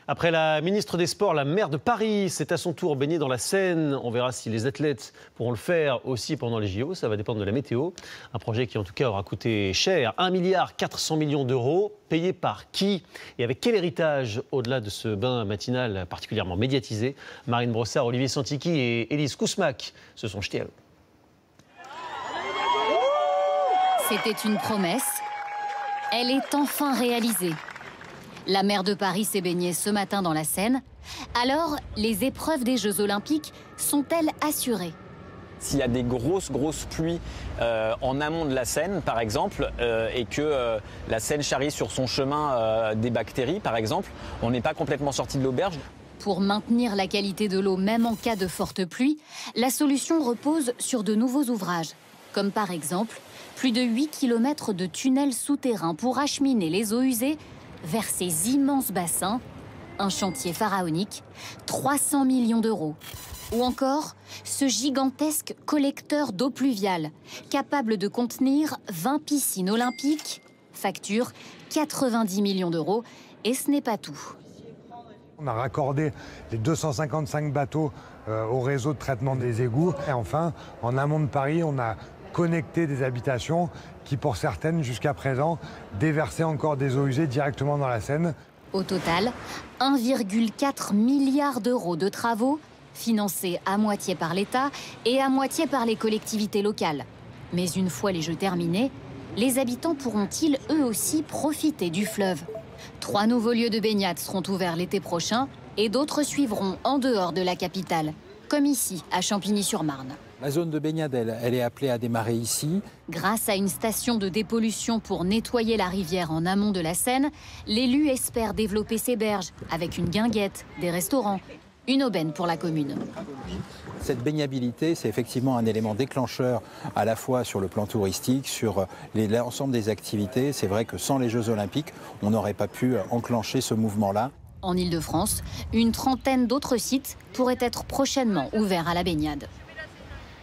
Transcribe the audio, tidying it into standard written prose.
Après la ministre des Sports, la maire de Paris s'est à son tour baignée dans la Seine. On verra si les athlètes pourront le faire aussi pendant les JO. Ça va dépendre de la météo. Un projet qui en tout cas aura coûté cher. 1,4 milliard d'euros. Payé par qui et avec quel héritage au-delà de ce bain matinal particulièrement médiatisé? Marine Brossard, Olivier Santiki et Élise Kousmak se sont jetés à l'eau. C'était une promesse. Elle est enfin réalisée. La maire de Paris s'est baignée ce matin dans la Seine. Alors, les épreuves des Jeux Olympiques sont-elles assurées? S'il y a des grosses pluies en amont de la Seine, par exemple, et que la Seine charrie sur son chemin des bactéries, par exemple, on n'est pas complètement sorti de l'auberge. Pour maintenir la qualité de l'eau, même en cas de forte pluie, la solution repose sur de nouveaux ouvrages, comme par exemple plus de 8 km de tunnels souterrains pour acheminer les eaux usées vers ces immenses bassins. Un chantier pharaonique, 300 millions d'euros. Ou encore ce gigantesque collecteur d'eau pluviale, capable de contenir 20 piscines olympiques, facture 90 millions d'euros. Et ce n'est pas tout. On a raccordé les 255 bateaux au réseau de traitement des égouts. Et enfin, en amont de Paris, on a connecté des habitations qui, pour certaines, jusqu'à présent, déversaient encore des eaux usées directement dans la Seine. Au total, 1,4 milliard d'euros de travaux, financés à moitié par l'État et à moitié par les collectivités locales. Mais une fois les Jeux terminés, les habitants pourront-ils eux aussi profiter du fleuve? 3 nouveaux lieux de baignade seront ouverts l'été prochain et d'autres suivront en dehors de la capitale, comme ici, à Champigny-sur-Marne. La zone de baignade, elle est appelée à démarrer ici. Grâce à une station de dépollution pour nettoyer la rivière en amont de la Seine, l'élu espère développer ses berges avec une guinguette, des restaurants, une aubaine pour la commune. Cette baignabilité, c'est effectivement un élément déclencheur à la fois sur le plan touristique, sur l'ensemble des activités. C'est vrai que sans les Jeux Olympiques, on n'aurait pas pu enclencher ce mouvement-là. En Île-de-France, une trentaine d'autres sites pourraient être prochainement ouverts à la baignade.